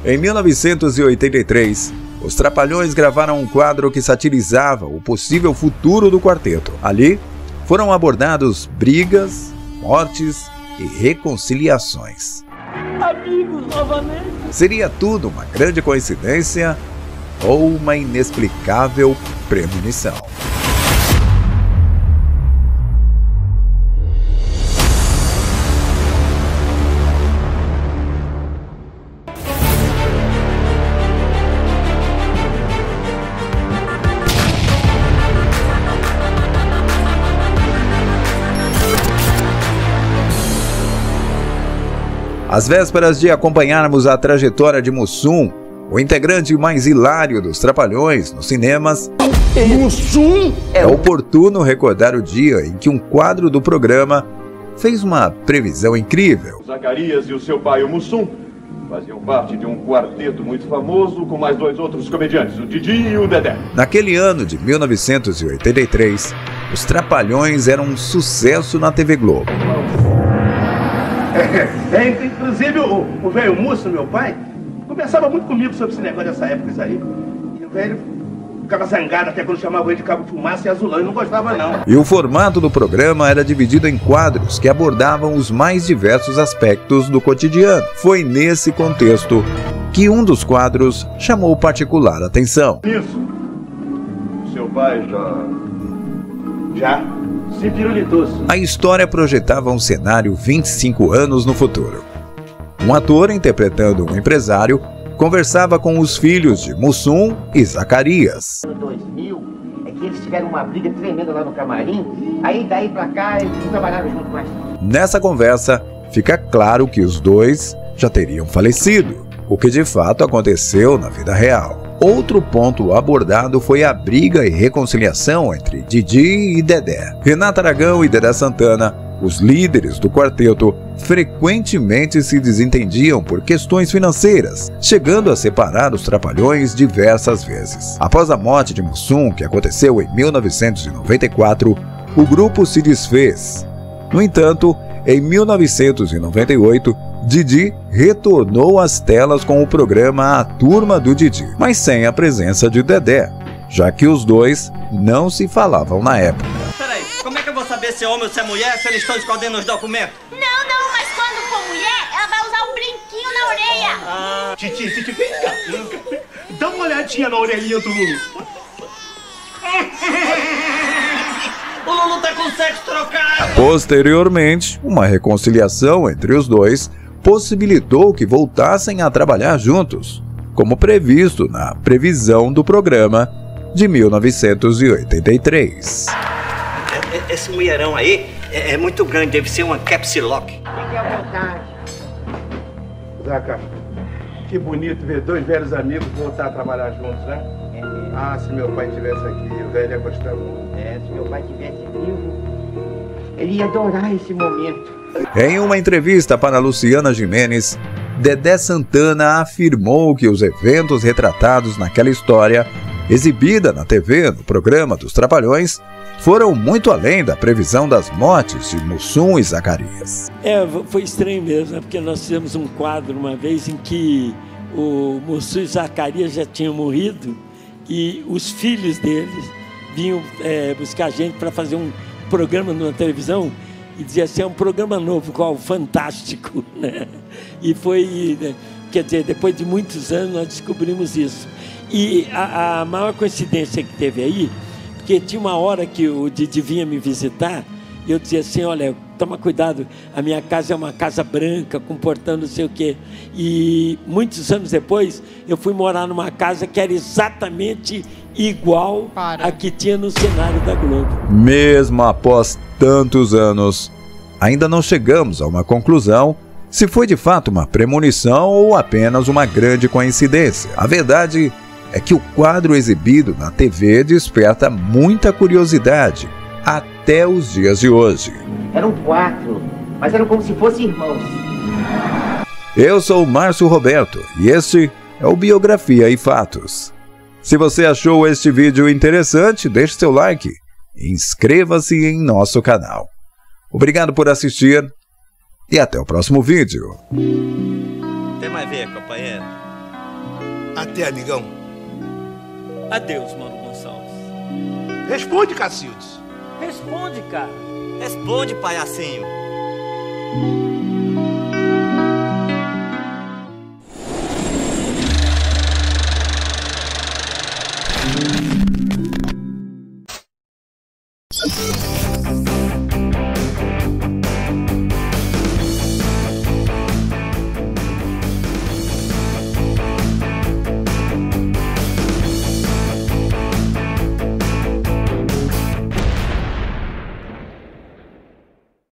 Em 1983, os Trapalhões gravaram um quadro que satirizava o possível futuro do quarteto. Ali, foram abordados brigas, mortes e reconciliações. Amigos novamente. Seria tudo uma grande coincidência ou uma inexplicável premonição? Às vésperas de acompanharmos a trajetória de Mussum, o integrante mais hilário dos Trapalhões nos cinemas, Mussum? é oportuno recordar o dia em que um quadro do programa fez uma previsão incrível. Zacarias e o seu pai, o Mussum, faziam parte de um quarteto muito famoso com mais 2 outros comediantes, o Didi e o Dedé. Naquele ano de 1983, os Trapalhões eram um sucesso na TV Globo. Inclusive o velho Musso, meu pai, conversava muito comigo sobre esse negócio dessa época aí. E o velho ficava zangado até quando chamava ele de Cabo Fumaça e Azulão, e não gostava não. E o formato do programa era dividido em quadros que abordavam os mais diversos aspectos do cotidiano. Foi nesse contexto que um dos quadros chamou particular atenção. Isso. Seu pai já Se pirulitou-se. A história projetava um cenário 25 anos no futuro. Um ator interpretando um empresário conversava com os filhos de Mussum e Zacarias. No 2000, é que eles tiveram uma briga tremenda lá no camarim, aí daí pra cá eles não trabalharam junto mais. Nessa conversa, fica claro que os dois já teriam falecido, o que de fato aconteceu na vida real. Outro ponto abordado foi a briga e reconciliação entre Didi e Dedé. Renato Aragão e Dedé Santana, os líderes do quarteto, frequentemente se desentendiam por questões financeiras, chegando a separar os Trapalhões diversas vezes. Após a morte de Mussum, que aconteceu em 1994, o grupo se desfez. No entanto, em 1998, Didi retornou às telas com o programa A Turma do Didi, mas sem a presença de Dedé, já que os dois não se falavam na época. Peraí, como é que eu vou saber se é homem ou se é mulher se eles estão escondendo os documentos? Não, mas quando for mulher, ela vai usar um brinquinho na orelha. Titi, vem cá. Dá uma olhadinha na orelhinha do Lulu. O Lulu tá com o sexo trocado! Posteriormente, uma reconciliação entre os dois possibilitou que voltassem a trabalhar juntos, como previsto na previsão do programa de 1983. Esse mulherão aí é muito grande, deve ser uma caps lock. Fique à vontade. Zaca, que bonito ver 2 velhos amigos voltar a trabalhar juntos, né? Ah, se meu pai estivesse aqui, o velho ia gostar muito. Se meu pai estivesse vivo, ele ia adorar esse momento. Em uma entrevista para Luciana Gimenez, Dedé Santana afirmou que os eventos retratados naquela história, exibida na TV no programa dos Trapalhões, foram muito além da previsão das mortes de Mussum e Zacarias. Foi estranho mesmo, né? Porque nós fizemos um quadro uma vez em que o Mussum e Zacarias já tinham morrido e os filhos deles vinham buscar a gente para fazer um programa na televisão e dizia assim, é um programa novo, qual Fantástico, né? E foi, quer dizer, depois de muitos anos nós descobrimos isso. E a maior coincidência que teve aí, porque tinha uma hora que o Didi vinha me visitar e eu dizia assim, olha, toma cuidado, a minha casa é uma casa branca, com portão não sei o quê. E muitos anos depois, eu fui morar numa casa que era exatamente igual a que tinha no cenário da Globo. Mesmo após tantos anos, ainda não chegamos a uma conclusão se foi de fato uma premonição ou apenas uma grande coincidência. A verdade é que o quadro exibido na TV desperta muita curiosidade até os dias de hoje. Eram 4, mas eram como se fossem irmãos. Eu sou o Márcio Roberto e este é o Biografia e Fatos. Se você achou este vídeo interessante, deixe seu like e inscreva-se em nosso canal. Obrigado por assistir e até o próximo vídeo. Até mais ver, companheiro. Até, amigão. Adeus, Mano Gonçalves. Responde, Cacildes. Responde, cara. Responde, palhacinho.